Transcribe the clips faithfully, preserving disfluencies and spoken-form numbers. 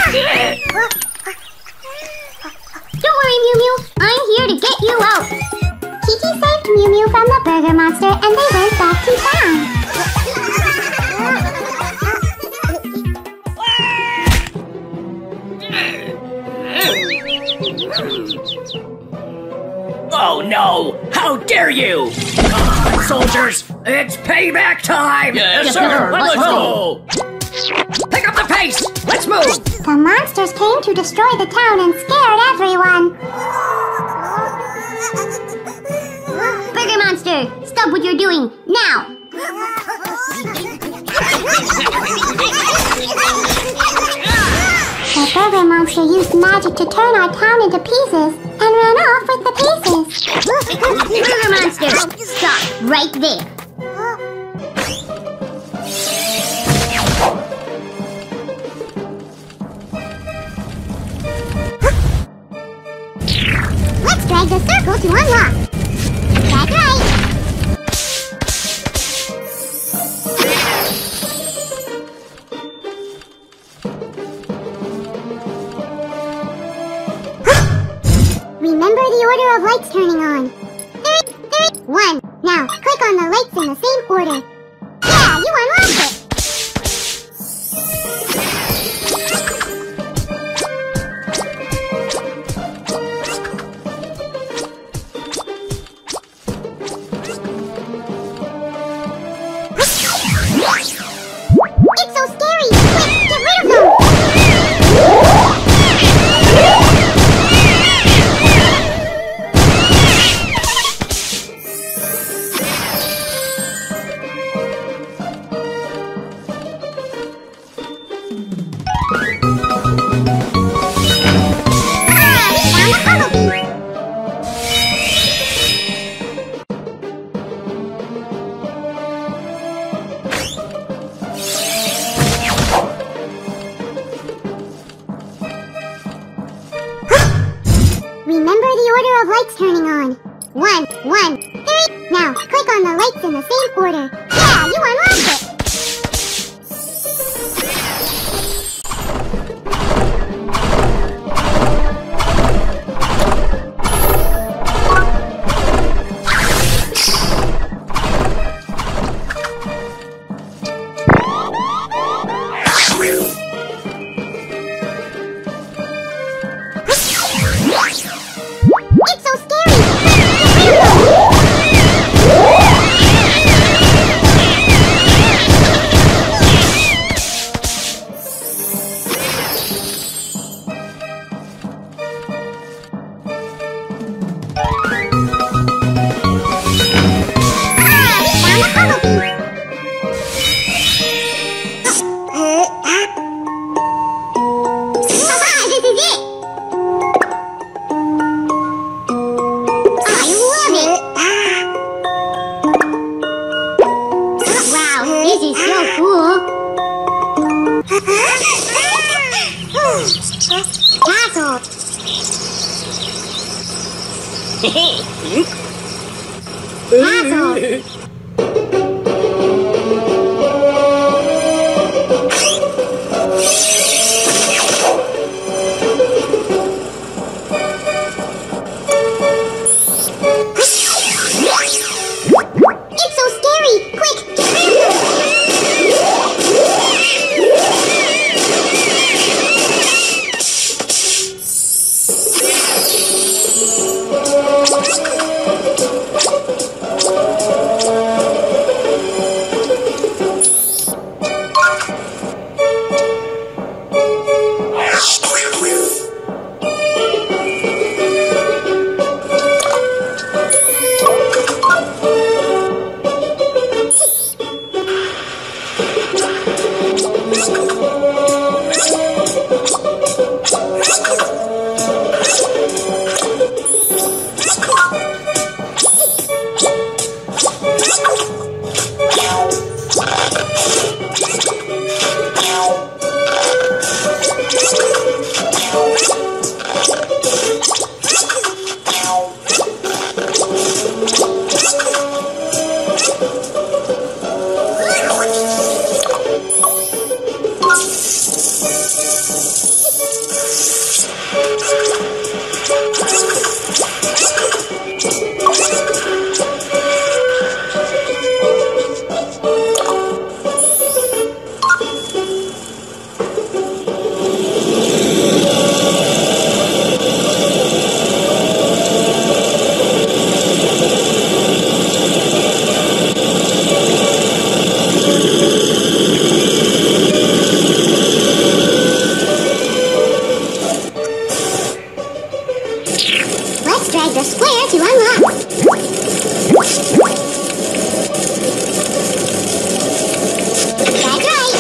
Don't worry, Mew Mew. I'm here to get you out. Kiki saved Mew Mew from the burger monster and they went back to town. Oh no! How dare you! Come on, soldiers! It's payback time! Yes, yes sir! Let's, Let's go! go! Pick up the pace! Let's move! The monsters came to destroy the town and scared everyone. Burger Monster, stop what you're doing, now! The Burger Monster used magic to turn our town into pieces and ran off with the pieces. Burger Monster, stop right there. Let's drag the circle to unlock. That's right. Remember the order of lights turning on. Three, three, one. Now, click on the lights in the same order. Yeah, you unlocked it! It's so scary! Quick, get rid of them! Remember the order of lights turning on. One, one, three. Now, click on the lights in the same order. Yeah, you unlocked it! It's so scary! Drag the square to unlock. That's right.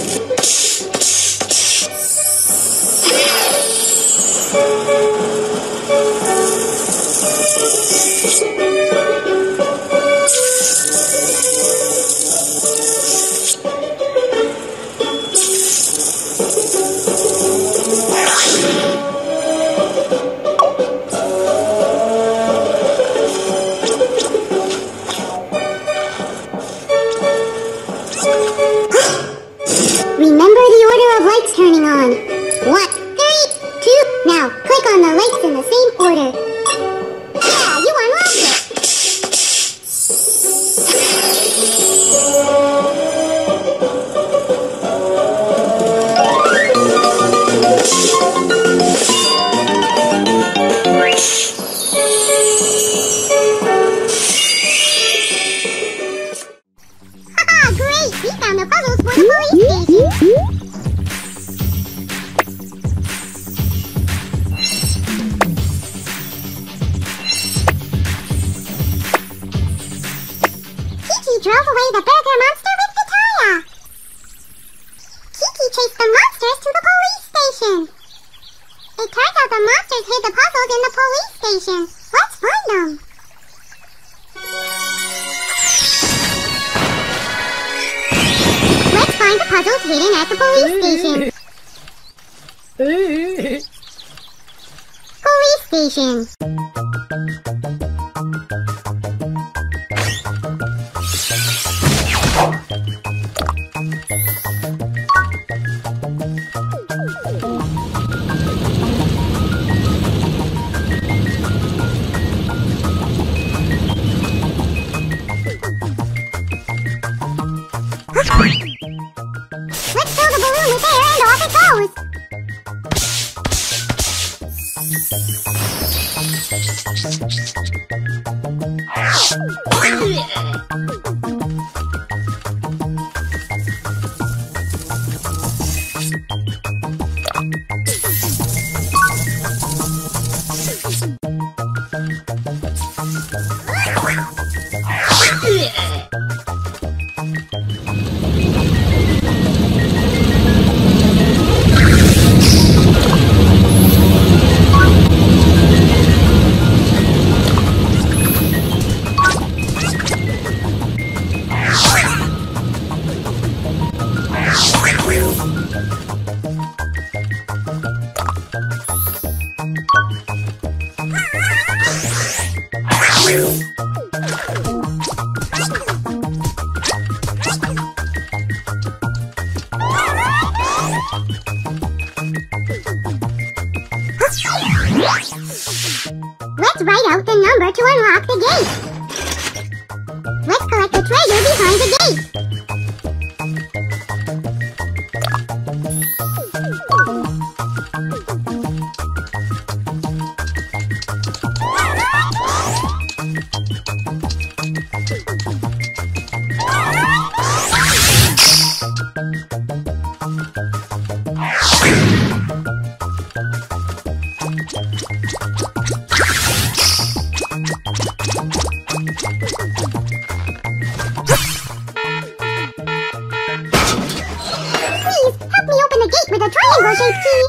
Remember the order of lights turning on. One, three, two. Now, click on the lights in the same order. Yeah, you unlocked it. Haha, great! We found the puzzles for the police station. Kiki drove away the burger monster with the tire. Kiki chased the monsters to the police station. It turns out the monsters hid the puzzles in the police station. Let's find them. Let's find the puzzles hidden at the police station. Police station. Let's fill the balloon with air and off it goes! Let's write out the number to unlock the gate. Let's collect the treasure behind the gate. With a triangle-shaped key.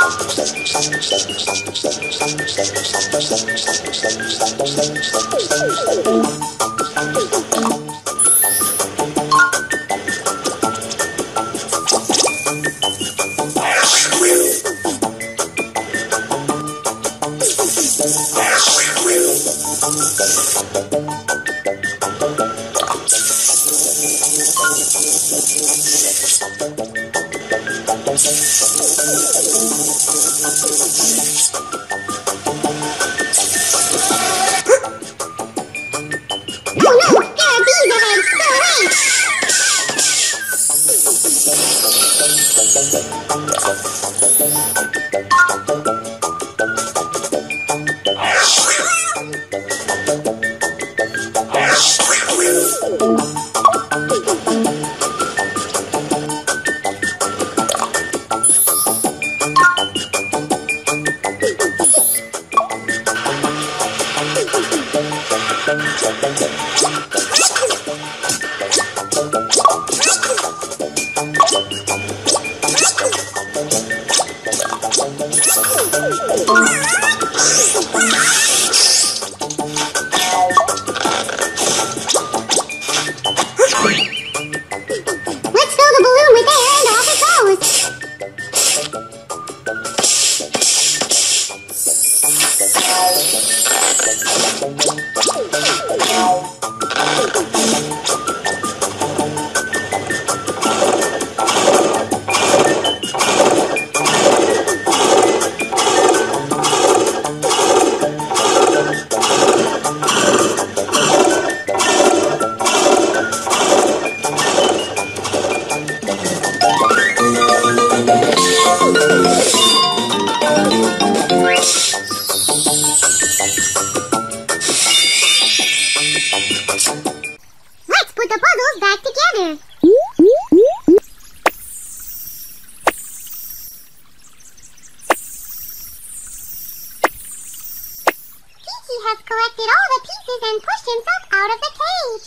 has collected all the pieces and pushed himself out of the cage.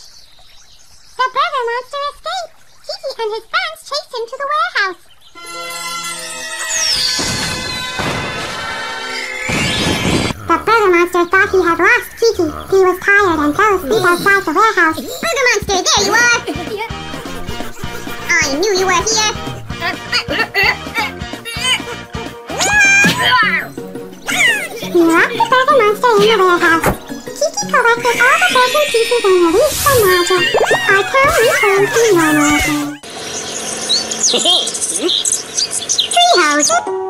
The brother monster escaped. Kiki and his friends chased him to the warehouse. The brother monster thought he had lost Kiki. He was tired and fell asleep outside the warehouse. Brother monster, there you are! I knew you were here! He locked the brother monster in the warehouse. Kiki collected all the broken pieces and released the magic. Our town returned to normal again. Treehouse!